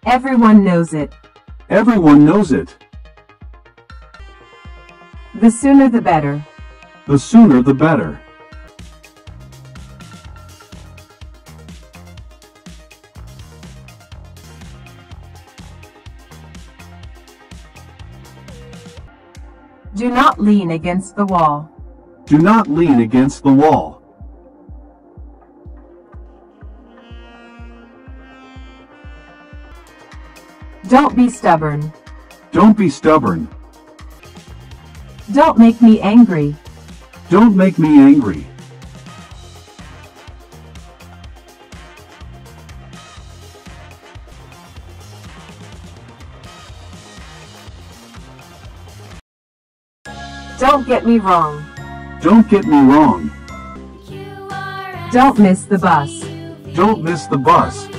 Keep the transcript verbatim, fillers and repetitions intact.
Everyone knows it. Everyone knows it. The sooner the better. The sooner the better. Do not lean against the wall. Do not lean against the wall. Don't be stubborn. Don't be stubborn. Don't make me angry. Don't make me angry. Don't get me wrong. Don't get me wrong. Don't miss the bus. Don't miss the bus.